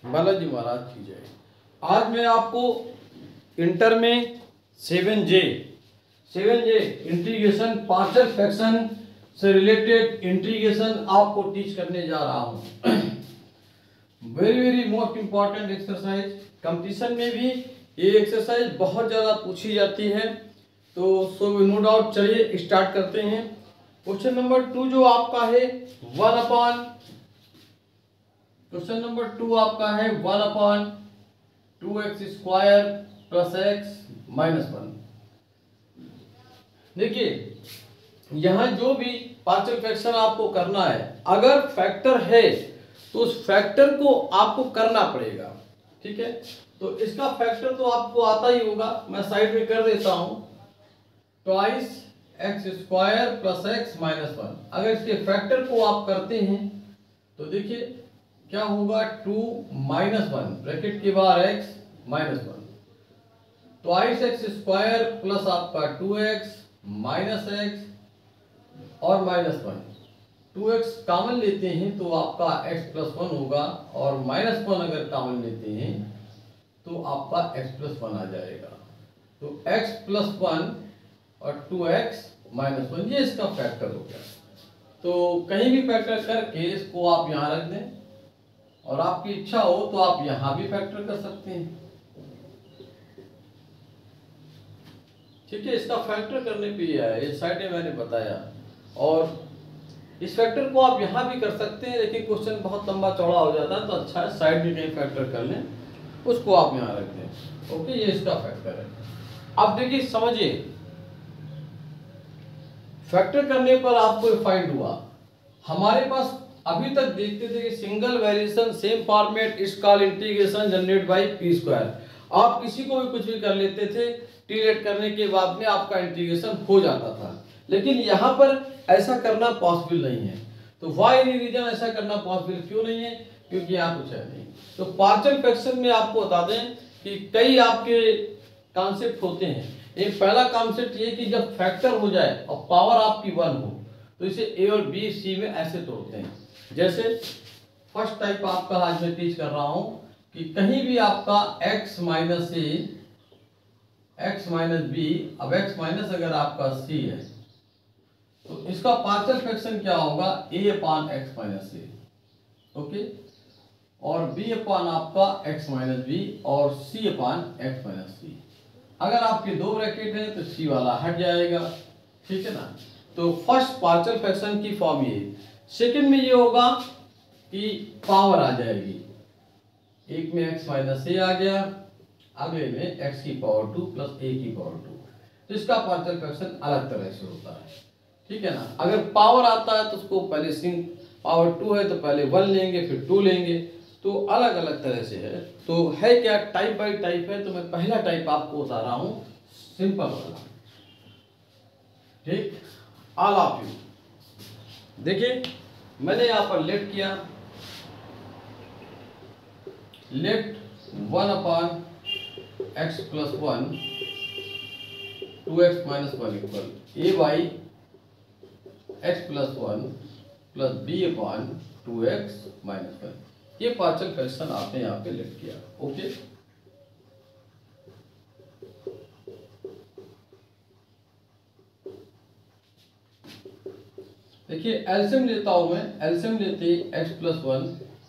बालाजी महाराज की जय। आज मैं आपको इंटर में 7J इंटीग्रेशन पार्शियल फ्रैक्शन से रिलेटेड इंटीग्रेशन आपको टीच करने जा रहा हूँ। Very very most important exercise, competition में भी ये एक्सरसाइज बहुत ज़्यादा पूछी जाती है, तो सो नो डाउट। चलिए स्टार्ट करते हैं। क्वेश्चन नंबर 2 जो आपका है क्वेश्चन नंबर 2 आपका है 1/2x² + x - 1। देखिए यहां जो भी पार्शियल फ्रैक्शन आपको करना है, अगर फैक्टर है तो उस फैक्टर को आपको करना पड़ेगा। ठीक है, तो इसका फैक्टर तो आपको आता ही होगा, मैं साइड में कर देता हूं। 2x² + x - 1। अगर इसके फैक्टर को आप करते हैं तो देखिए क्या होगा, 2 - 1 ब्रैकेट के बाहर x - 1, 2x² प्लस आपका 2x माइनस x और -1। 2x कॉमन लेते हैं तो आपका x + 1 होगा, और -1 अगर कॉमन लेते हैं तो आपका x + 1 आ जाएगा। तो x + 1 और 2x - 1 ये इसका फैक्टर हो गया। तो कहीं भी फैक्टर करके इसको आप यहाँ रख दें, और आपकी इच्छा हो तो आप यहां भी फैक्टर कर सकते हैं। ठीक है, इसका फैक्टर करने पे ये है, इस साइड में मैंने बताया, और इस फैक्टर को आप यहां भी कर सकते हैं, लेकिन क्वेश्चन बहुत लंबा चौड़ा हो जाता है, तो अच्छा है साइड में कहीं फैक्टर कर लें, उसको आप यहां रख दें। ओके, ये इसका फैक्टर है। अब देखिए समझिए, फैक्टर करने पर आपको फाइंड हुआ, हमारे पास अभी तक देखते थे कि single variation same format is called integration generate by p²। आप किसी को भी कुछ भी कर लेते थे, टी-लेट करने के बाद में आपका इंटीग्रेशन हो जाता था, लेकिन यहाँ पर ऐसा करना पॉसिबल नहीं है। तो व्हाई एनी रीजन ऐसा करना पॉसिबल क्यों नहीं है? क्योंकि यहाँ कुछ है नहीं। तो पार्शियल फ्रैक्शन में आपको बता दें कि कई आपके कॉन्सेप्ट होते हैं। एक पहला कॉन्सेप्ट ये कि जब फैक्टर हो जाए और पावर आपकी 1 हो तो इसे a और b c में ऐसे तोड़ते हैं। जैसे फर्स्ट टाइप आपका आज मैं टीच कर रहा हूं कि कहीं भी आपका x - a x - b, अब x माइनस अगर आपका c है तो इसका पार्शियल फ्रैक्शन क्या होगा, a/x - a। ओके, और b/ आपका x - b और c/x - c। अगर आपके दो ब्रैकेट हैं तो c वाला हट जाएगा। ठीक है ना, तो फर्स्ट पार्शियल फ्रैक्शन की फॉर्म ये। सेकंड में ये होगा कि पावर आ जाएगी, एक में x - a आ गया, अगले में x⁴ प्लस a⁴। तो इसका पार्शियल फ्रैक्शन अलग तरह से होता है। ठीक है ना, अगर पावर आता है तो उसको पहले सिंग पावर 2 है तो पहले 1 लेंगे फिर 2 लेंगे, तो अलग अलग तरह से है। तो है क्या, टाइप बाय टाइप है। तो मैं पहला टाइप आपको बता रहा हूं, सिंपल वाला। ठीक, ऑल ऑफ यू देखिए, मैंने यहां पर लेट किया, late 1/x + 1 2x - 1 equal a/x + 1 plus b/2x - 1। ये पार्शियल फ्रैक्शन आपने यहाँ पे लेट किया। ओके, देखिए एलसीएम लेता हूं मैं, एलसीएम लेते x + 1,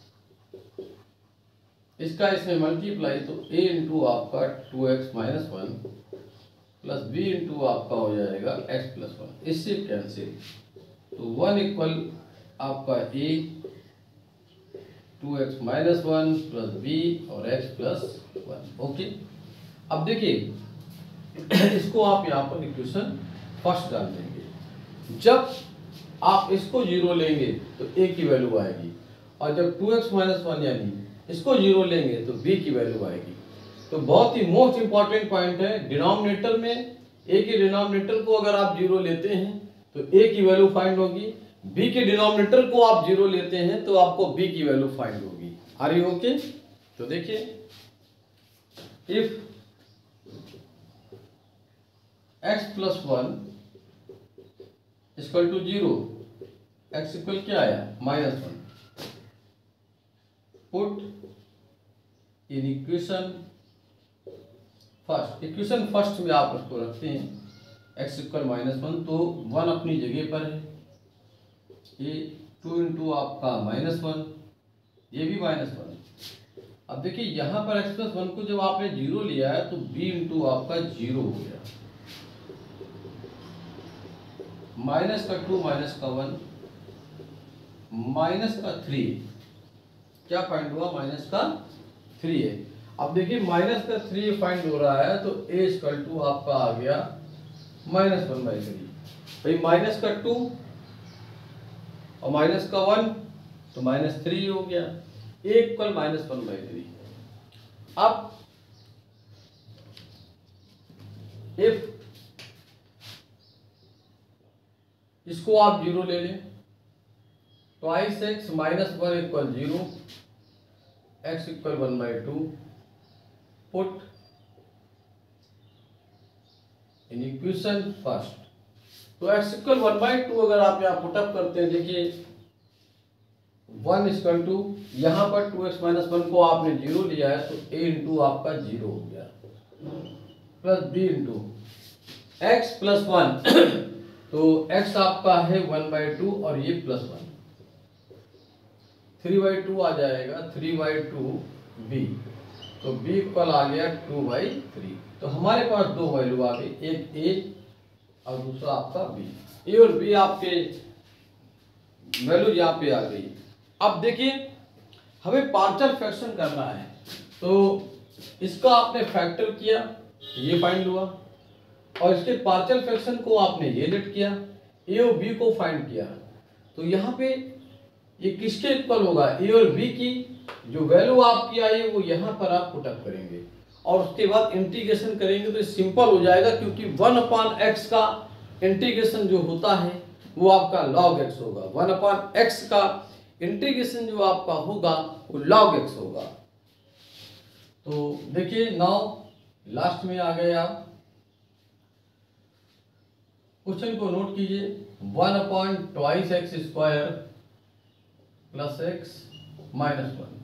इसका इसमें मल्टीप्लाई, तो a × आपका 2x - 1 प्लस b × आपका हो जाएगा x + 1, इससे कैंसिल, तो 1 इक्वल आपका a 2x - 1 प्लस b और x + 1। ओके, अब देखिए इसको आप यहाँ पर इक्वेशन फर्स्ट डाल देंगे। जब आप इसको 0 लेंगे तो a की वैल्यू आएगी, और जब 2x - 1 यानी इसको 0 लेंगे तो b की वैल्यू आएगी। तो बहुत ही मोस्ट इंपॉर्टेंट पॉइंट है, डिनोमिनेटर में a के डिनोमिनेटर को अगर आप 0 लेते हैं तो a की वैल्यू फाइंड होगी, b के डिनोमिनेटर को आप 0 लेते हैं तो आपको b की वैल्यू फाइंड होगी। Are you okay? तो देखिए, if x + 1 equal to 0, x equal क्या आया, -1, put in equation first, equation first में आप उसको रखते हैं x इक्वल -1, तो 1 अपनी जगह पर है, ये 2 इंटू आपका -1, ये भी -1। अब देखिए यहाँ पर x प्लस 1 को जब आपने 0 लिया है तो b इंटू आपका 0 हो गया, माइनस का 2 माइनस का 1 माइनस का 3, क्या फाइंड हुआ, माइनस का 3 है। अब देखिए माइनस का 3 फाइंड हो रहा है तो a इक्वल टू आपका आ गया -1/3। भाई माइनस का 2 और माइनस का 1 तो -3 हो गया, a इक्वल -1/3। अब इफ इसको आप 0 ले लें, twice x -1 equal 0, x equal 1/2, put in equation first. तो x इक्वल 1/2 अगर आप यहाँ पुटअप करते हैं, देखिए 1 इक्वल टू यहाँ पर 2x - 1 को आपने 0 लिया है तो a इंटू आपका 0 हो गया, plus b into x plus 1 तो x आपका है 1/2 और ये +1, 3/2 आ जाएगा, 3/2b, तो b इक्वल आ गया 2/3। तो हमारे पास दो वैल्यू आ गई, एक a और दूसरा आपका b, a और b आपके वैल्यू यहाँ पे आ गई। अब देखिए हमें पार्शियल फ्रैक्शन करना है, तो इसका आपने फैक्टर किया, ये फाइंड हुआ, और इसके पार्शियल फ्रैक्शन को आपने ये लेट किया, a और b को फाइंड किया। तो यहाँ पे ये किसके इक्वल होगा, a और b की जो वैल्यू आपकी आई है वो यहाँ पर आप पुटअप करेंगे और उसके बाद इंटीग्रेशन करेंगे तो सिंपल हो जाएगा, क्योंकि 1/x का इंटीग्रेशन जो होता है वो आपका log x होगा, 1/x का इंटीग्रेशन जो आपका होगा वो log x होगा। तो देखिए नाउ लास्ट में आ गए आप, क्वेश्चन को नोट कीजिए, 1/2x² plus x minus 1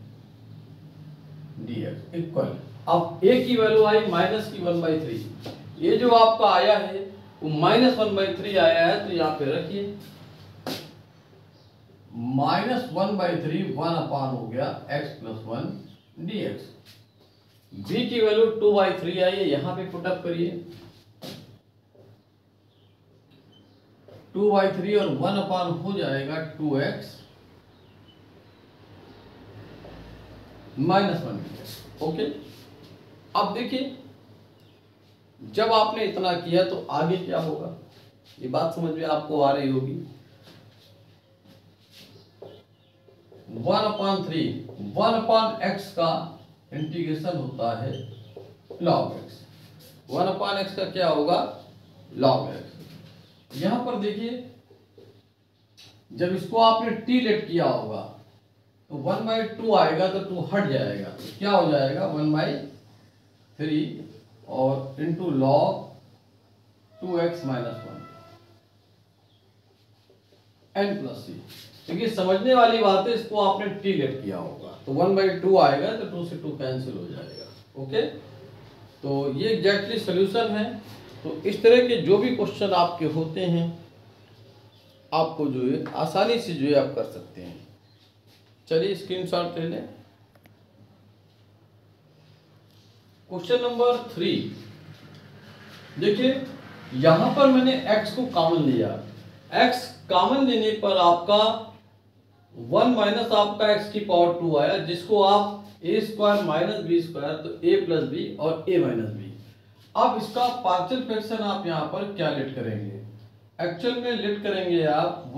dx equal, अब a की वैल्यू आई माइनस की 1/3, ये जो आपका आया है वो -1/3 आया है, तो यहाँ पे रखिए -1/3 1 हो गया x प्लस 1 dx। b की वैल्यू 2/3 आई है, यहाँ पे पुटअप करिए, 2/3 और 1 हो जाएगा 2x -1 dx। ओके, अब देखिए जब आपने इतना किया तो आगे क्या होगा, ये बात समझ में आपको आ रही होगी। 1/x का इंटीग्रेशन होता है log x, 1/x का क्या होगा, log x। यहां पर देखिए जब इसको आपने t लेट किया होगा तो 1/2 आएगा तो 2 हट जाएगा, तो क्या हो जाएगा 1/3 और into log 2x - 1 n plus c। देखिए समझने वाली बात है, इसको आपने t लेट किया होगा तो 1/2 आएगा तो 2 से 2 कैंसिल हो जाएगा। ओके, तो ये एग्जैक्टली सोल्यूशन है। तो इस तरह के जो भी क्वेश्चन आपके होते हैं आपको जो है आसानी से जो है आप कर सकते हैं। चलिए स्क्रीनशॉट ले लें। क्वेश्चन नंबर 3, देखिए यहां पर मैंने x को कॉमन लिया, x कॉमन लेने पर आपका 1 माइनस आपका x की पावर 2 आया, जिसको आप a² - b² तो a प्लस b और a माइनस b। अब इसका पार्शियल फ्रैक्शन आप यहाँ पर क्या लेट करेंगे, एक्चुअल में लेट करेंगे आप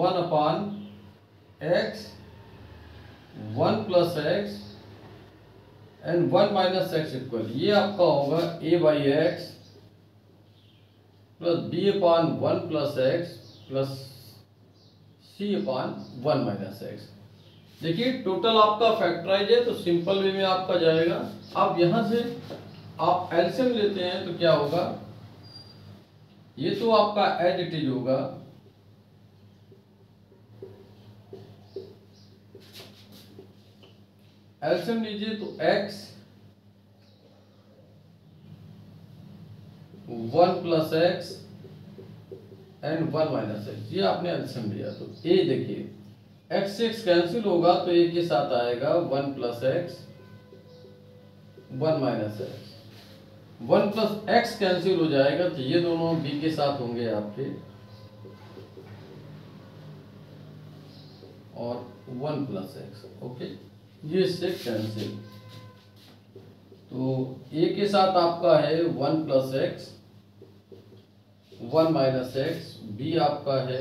1/x 1 plus x and 1 minus x equal, ये आपका होगा a/x plus b/1 plus x plus c/1 minus x। देखिए टोटल आपका फैक्टराइज है तो सिंपल वे में आपका जाएगा। अब यहां से आप एलसीएम लेते हैं तो क्या होगा, ये तो आपका एज इट इज होगा, एलसीएम लीजिए तो x 1 plus x and 1 minus x, ये आपने एलसीएम लिया। तो ए देखिए एक्स से एक्स कैंसिल होगा तो ए के साथ आएगा 1 plus x 1 minus x, 1 plus x cancel हो जाएगा तो ये दोनों बी के साथ होंगे आपके, और 1 प्लस एक्स। ओके, ये इससे कैंसिल। तो ए के साथ आपका है 1 plus x 1 minus X, B आपका है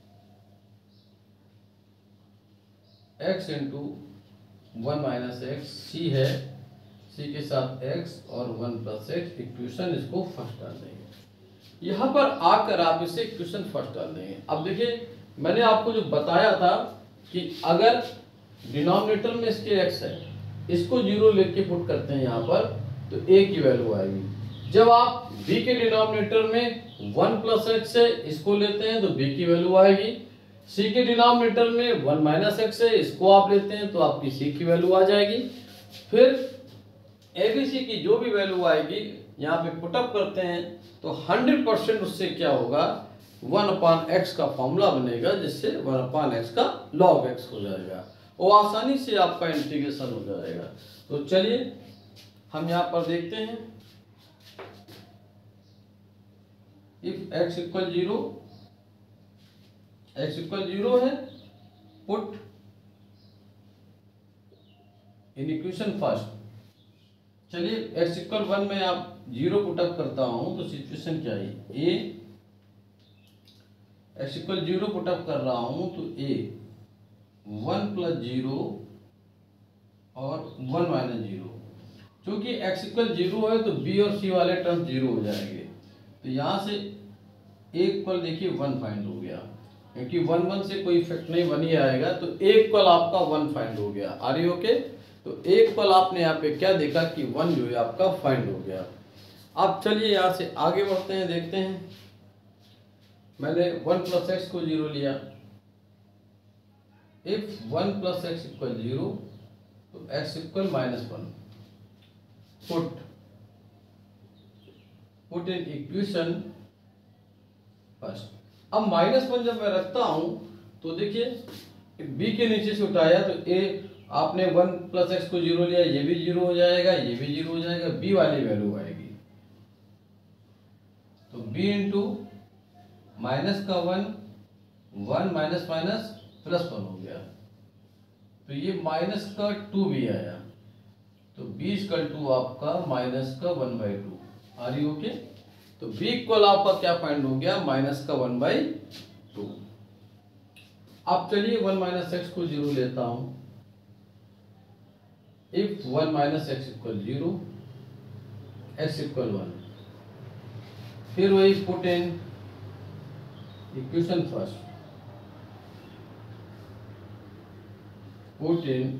x into 1 minus X, C है सी के साथ x और 1 प्लस एक्स। इक्वेशन इसको फर्स्ट डाल देंगे। यहाँ पर आकर आप इसे इक्वेशन फर्स्ट डाल देंगे। अब देखिए मैंने आपको जो बताया था कि अगर डिनोमिनेटर में इसके x है, इसको 0 लेके पुट करते हैं यहाँ पर, तो a की वैल्यू आएगी। जब आप b के डिनोमिनेटर में 1 प्लस एक्स है, इसको लेते हैं तो b की वैल्यू आएगी। c के डिनोमिनेटर में 1 माइनस एक्स है, इसको आप लेते हैं तो आपकी c की वैल्यू आ जाएगी। फिर abc की जो भी वैल्यू आएगी यहाँ पे पुटअप करते हैं तो 100% उससे क्या होगा, 1/x का फॉर्मूला बनेगा, जिससे 1/x का log x हो जाएगा। वो आसानी से आपका इंटीग्रेशन हो जाएगा। तो चलिए हम यहाँ पर देखते हैं, if x equal 0, x equal 0 है, पुट इन इक्वेशन फर्स्ट। चलिए x इक्वल 1 में आप 0 पुटअप करता हूं तो सिचुएशन क्या है, a x इक्वल 0 पुटअप कर रहा हूं तो a 1 प्लस 0 और 1 माइनस 0। क्योंकि x इक्वल 0 है तो b और c वाले टर्म 0 हो जाएंगे। तो यहाँ से a इक्वल देखिए 1 फाइंड हो गया, क्योंकि 1 से कोई इफेक्ट नहीं, 1 ही आएगा। तो a इक्वल आपका 1 फाइंड हो गया। Are you okay? तो a इक्वल आपने यहाँ पे क्या देखा कि 1 जो है आपका फाइंड हो गया। अब चलिए यहाँ से आगे बढ़ते हैं, देखते हैं। मैंने 1 प्लस एक्स को 0 लिया। इफ 1 प्लस एक्स इक्वल 0 तो x equal -1। Put in equation first. अब -1 जब मैं रखता हूं तो देखिए b के नीचे से उठाया तो a आपने 1 प्लस एक्स को 0 लिया, ये भी 0 हो जाएगा, ये भी 0 हो जाएगा, b वाली वैल्यू आएगी। तो b इंटू माइनस का 1 माइनस माइनस प्लस 1 हो गया, तो ये माइनस का 2b आया। तो b इक्वल टू आपका माइनस का 1/2। Are you okay? तो b इक्वल आपका क्या फाइंड हो गया, माइनस का 1/2। अब चलिए 1 माइनस एक्स को 0 लेता हूं। If 1 minus x equal 0, x equal 1, फिर वही put in equation first. Put in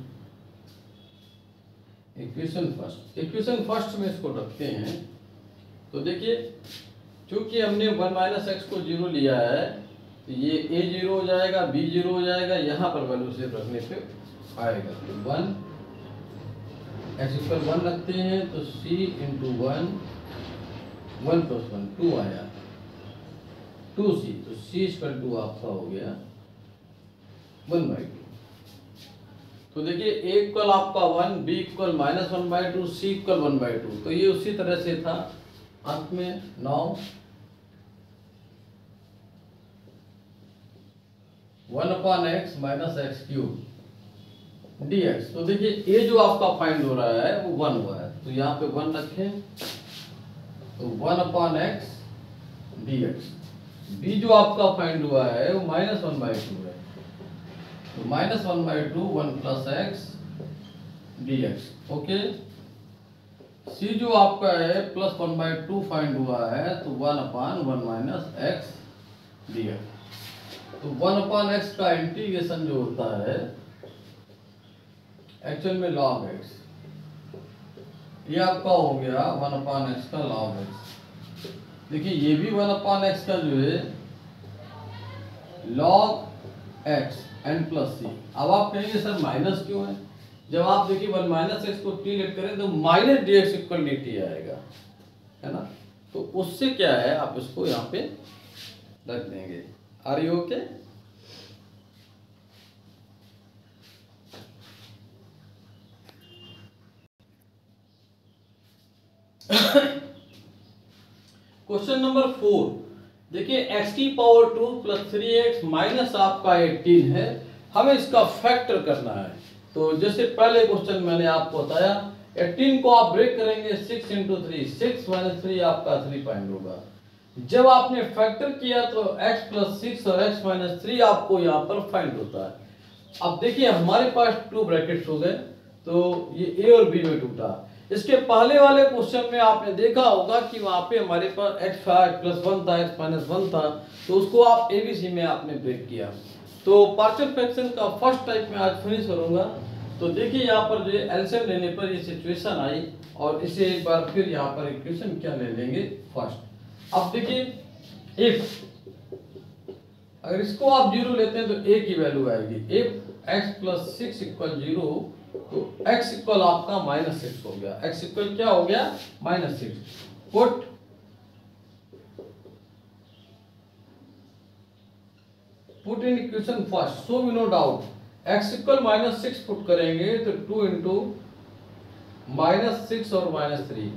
equation first. Equation first में इसको रखते हैं। तो देखिए क्योंकि हमने 1 माइनस एक्स को 0 लिया है तो ये a 0 हो जाएगा, b 0 हो जाएगा, यहाँ पर वैल्यू सिर्फ रखने पे आएगा। तो 1 x इक्वल 1 रखते हैं तो c इंटू 1 प्लस 1 2 आया, 2c। तो c इक्वल टू आपका हो गया 1/2। तो देखिए a इक्वल आपका 1, b इक्वल -1/2, c इक्वल 1/2। तो ये उसी तरह से था। अंत में 9 1/x minus x cube dx। तो देखिए a जो आपका फाइंड हो रहा है वो 1 हुआ है, तो यहाँ पे 1 रखें तो 1/x dx। b जो आपका फाइंड हुआ है वो -1/2 है, तो -1/2 1 plus x dx। Okay. c जो आपका है प्लस 1/2 फाइंड हुआ है तो 1/1 माइनस एक्स dx। तो 1/x का इंटीग्रेशन जो होता है एक्चुअल में log x, ये आपका हो गया 1/x का log x। देखिए ये भी 1/x का जो है log x n plus c. अब आप कहेंगे सर माइनस क्यों है? जब आप देखिए 1 माइनस एक्स को t लेट करें तो माइनस dx इक्वल dt आएगा, है ना। तो उससे क्या है, आप इसको यहाँ पे रख देंगे। Are you okay? Question number 4 देखिए, x की पावर 2 प्लस 3x माइनस आपका 18 है, हमें इसका फैक्टर करना है। तो जैसे पहले क्वेश्चन मैंने आपको बताया, 18 को आप ब्रेक करेंगे 6 इंटू 3, 6 माइनस 3 आपका 3 पॉइंट होगा। जब आपने फैक्टर किया तो x प्लस 6 और x माइनस 3 आपको यहाँ पर फाइंड होता है। अब देखिए हमारे पास 2 ब्रैकेट्स हो गए, तो ये a और b में टूटा। इसके पहले वाले क्वेश्चन में आपने देखा होगा कि वहां पे हमारे पास x प्लस 1 था, x माइनस 1 था, तो उसको आप ABC में आपने ब्रेक किया। तो पार्शियल फ्रैक्शन का फर्स्ट टाइप में आज फिनिश करूंगा। तो देखिए यहाँ पर जो एलसीएम लेने पर ये सिचुएशन आई, और इसे एक बार फिर यहाँ पर इक्वेशन क्या ले लेंगे फर्स्ट। अब देखिए, इफ अगर इसको आप 0 लेते हैं तो a की वैल्यू आएगी। इफ x प्लस 6 इक्वल 0, तो x इक्वल आपका -6 हो गया। x इक्वल क्या हो गया? -6। Put in equation first, so we no doubt. x equal -6 put करेंगे तो 2 इंटू -6 और -3,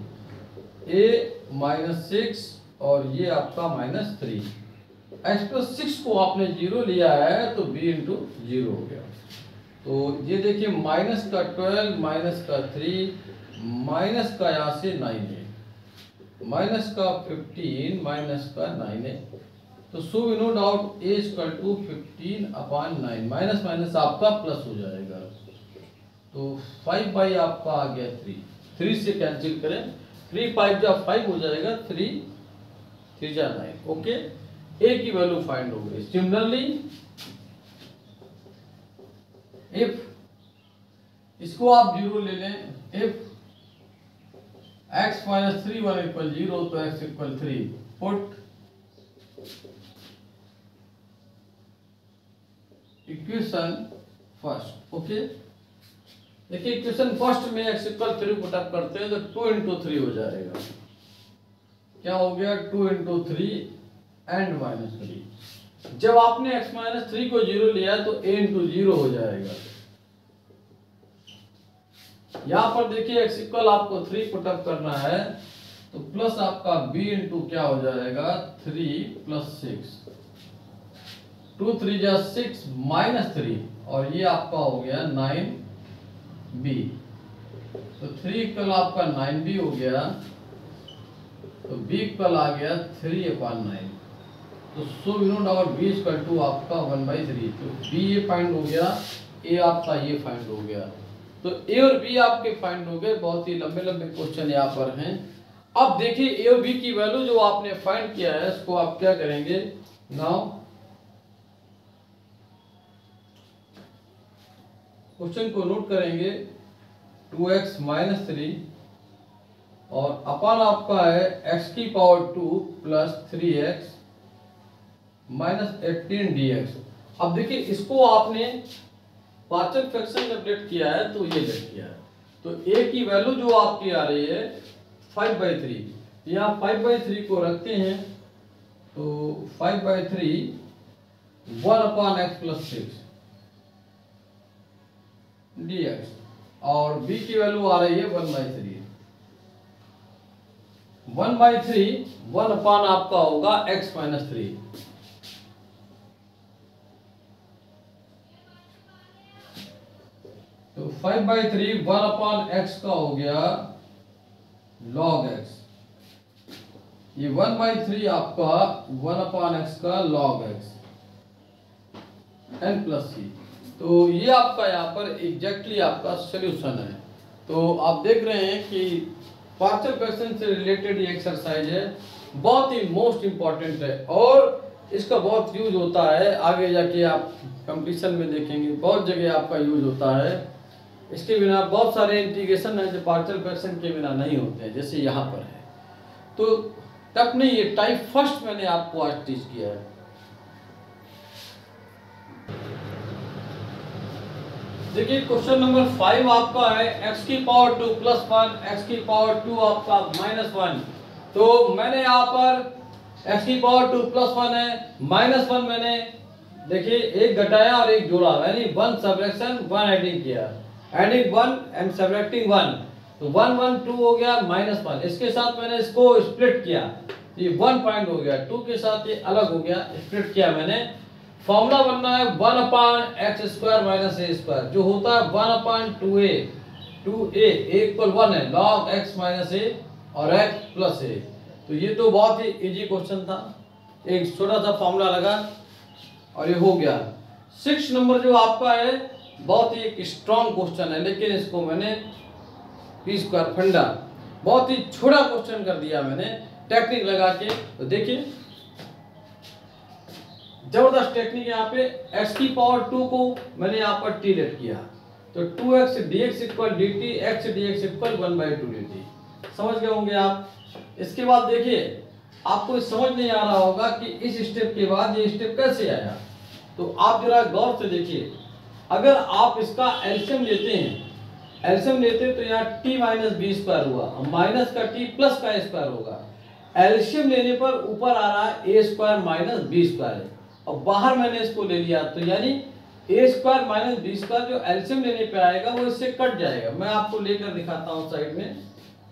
a -6 और ये आपका -3। x प्लस 6 को आपने 0 लिया है तो b इंटू 0 हो गया। तो ये देखिए माइनस का 12 माइनस का 3 माइनस का यहाँ से 9 है, माइनस का 15 माइनस का 9 है। तो so we no doubt a equal to 15/9, minus minus आपका प्लस हो जाएगा। तो 5 बाई आपका आ गया 3 से कैंसिल करें, 3 5 जा 5 हो जाएगा, 3 3 जा 9। ओके, a की वैल्यू फाइंड हो गई। सिमिलरली इफ इसको आप 0 ले लें, इफ x माइनस 3 1 इक्वल 0, तो x equal 3। Put equation first. Okay, देखिए इक्वेशन फर्स्ट में x इक्वल 3 पुट अप करते हैं तो 2 इंटू 3 हो जाएगा। क्या हो गया? 2 इंटू 3 एंड -3। जब आपने x माइनस 3 को 0 लिया तो a इंटू 0 हो जाएगा। यहां पर देखिए x इक्वल आपको 3 पुट अप करना है, तो प्लस आपका b इंटू क्या हो जाएगा? 3 प्लस 6, 2 3 जा 6 -3, और ये आपका हो गया 9b। तो 3 इक्वल आपका 9b हो गया, तो b इक्वल आ गया 3/9। तो so we no doubt b equal to आपका 1/3। तो b ये फाइंड हो गया, a आपका ये फाइंड हो गया। तो a और b आपके फाइंड हो गए। बहुत ही लंबे लंबे क्वेश्चन यहाँ पर हैं। अब देखिए a और b की वैल्यू जो आपने फाइंड किया है, इसको आप क्या करेंगे? नाउ क्वेश्चन को नोट करेंगे, 2x माइनस 3 और अपान आपका है x की power 2 plus 3x minus 18 dx। अब देखिए इसको आपने पार्शियल फ्रैक्शन में लेट किया है, तो ये लेट किया है। तो a की वैल्यू जो आपकी आ रही है 5/3, यहाँ 5/3 को रखते हैं, तो 5/3 1/x प्लस 6 dx, और b की वैल्यू आ रही है 1/3। 1/3 1 आपका होगा x माइनस 3। तो 5/3 1/x का हो गया log x। ये 1/3 आपका 1/x का log x n plus c। तो ये आपका यहाँ पर एग्जैक्टली आपका सॉल्यूशन है। तो आप देख रहे हैं कि पार्शियल फ्रैक्शन से रिलेटेड ये एक्सरसाइज है, बहुत ही मोस्ट इंपॉर्टेंट है, और इसका बहुत यूज होता है। आगे जाके आप कंपटीशन में देखेंगे, बहुत जगह आपका यूज होता है। इसके बिना बहुत सारे इंटीग्रेशन है जो पार्शियल फ्रैक्शन के बिना नहीं होते हैं, जैसे यहाँ पर है। तो तब नहीं, ये टाइप फर्स्ट मैंने आपको आज टीच किया है। देखिए क्वेश्चन नंबर 5 आपका है x की पावर 2 प्लस 1, x की पावर 2 आपका -1 तो मैंने यहाँ पर x की पावर 2 प्लस 1 है, -1 मैंने देखिए एक घटाया और एक जोड़ा, यानी 1 सबट्रैक्शन 1 एडिंग किया, एडिंग 1 एंड सबट्रैक्टिंग 1, तो 1 1 2 हो गया -1। इसके साथ मैंने इसको स्प्लिट किया, ये 1 पॉइंट हो गया, 2 के साथ ये अलग हो गया, स्प्लिट किया मैंने। फॉर्मूला बनना है 1/x² - a², जो होता है 1/2a, 2a इक्वल 1 है, log x - a और x प्लस a। तो ये तो बहुत ही इजी क्वेश्चन था, एक छोटा सा फॉर्मूला लगा और ये हो गया। 6 नंबर जो आपका है बहुत ही एक स्ट्रॉन्ग क्वेश्चन है, लेकिन इसको मैंने p² फंडा बहुत ही छोटा क्वेश्चन कर दिया मैंने टेक्निक लगा के। तो देखिए जबरदस्त टेक्निक, यहाँ पे x की पावर 2 को मैंने यहाँ पर t लेट किया, तो 2x dx equal dt, x dx equal 1/2 dt। समझ गए होंगे आप। इसके बाद देखिए आपको समझ नहीं आ रहा होगा कि इस स्टेप के बाद ये स्टेप कैसे आया, तो आप जरा गौर से देखिए। अगर आप इसका एलसीएम लेते हैं, एलसीएम लेते तो यहाँ t - b² हुआ, माइनस का t प्लस का स्क्वायर होगा। एलसीएम लेने पर ऊपर आ रहा है a² - b² है, और बाहर मैंने इसको ले लिया, तो यानी a² - b² जो एलसीएम लेने पे आएगा वो इससे कट जाएगा। मैं आपको लेकर दिखाता हूँ साइड में,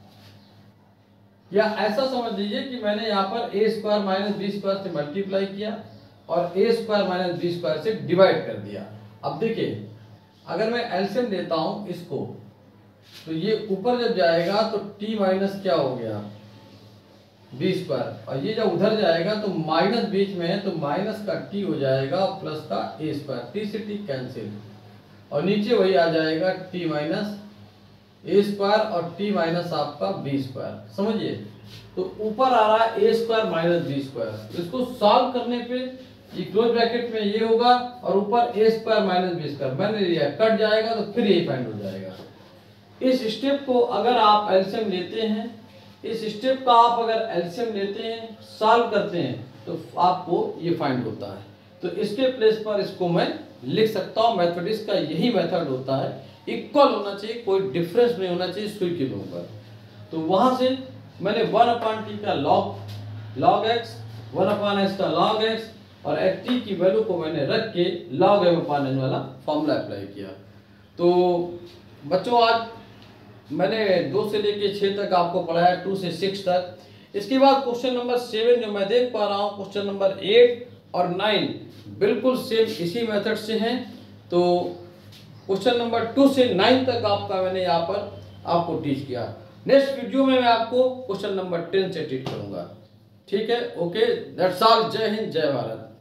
या ऐसा समझ लीजिए कि मैंने यहाँ पर a² - b² से मल्टीप्लाई किया और a² - b² से डिवाइड कर दिया। अब देखिए अगर मैं एलसीएम लेता हूँ इसको, तो ये ऊपर जब जाएगा तो t माइनस क्या हो गया b², और ये जब उधर जाएगा तो माइनस बीच में है, तो माइनस का t हो जाएगा प्लस का a², t से t कैंसिल, और नीचे वही आ जाएगा t माइनस a² और t माइनस आपका b²। समझिए, तो ऊपर आ रहा है a² - b², इसको सॉल्व करने पे ये क्लोज ब्रैकेट में ये होगा और ऊपर a² - b², मैंने लिया कट जाएगा तो फिर ये फाइंड हो जाएगा। इस स्टेप को अगर आप एलसीएम लेते हैं, इस स्टेप का आप अगर एलसीएम लेते हैं, सॉल्व करते हैं, तो आपको ये फाइंड होता है। तो इसके प्लेस पर इसको मैं लिख सकता हूँ, मैथमेटिक्स का यही मेथड होता है, इक्वल होना चाहिए, कोई डिफरेंस नहीं होना चाहिए सुई के लोगों पर। तो वहां से मैंने 1/t का log x, 1/x का log x और t की वैल्यू को मैंने रख के log m/n वाला फॉर्मूला अप्लाई किया। तो बच्चों आज मैंने 2 से लेके 6 तक आपको पढ़ाया, 2 से 6 तक। इसके बाद क्वेश्चन नंबर 7 जो मैं देख पा रहा हूँ, क्वेश्चन नंबर 8 और 9 बिल्कुल सेम इसी मेथड से हैं। तो क्वेश्चन नंबर 2 से 9 तक आपका मैंने यहाँ पर आपको टीच किया। नेक्स्ट वीडियो में मैं आपको क्वेश्चन नंबर 10 से टीच करूंगा। ठीक है, ओके, दैट्स ऑल। जय हिंद, जय भारत।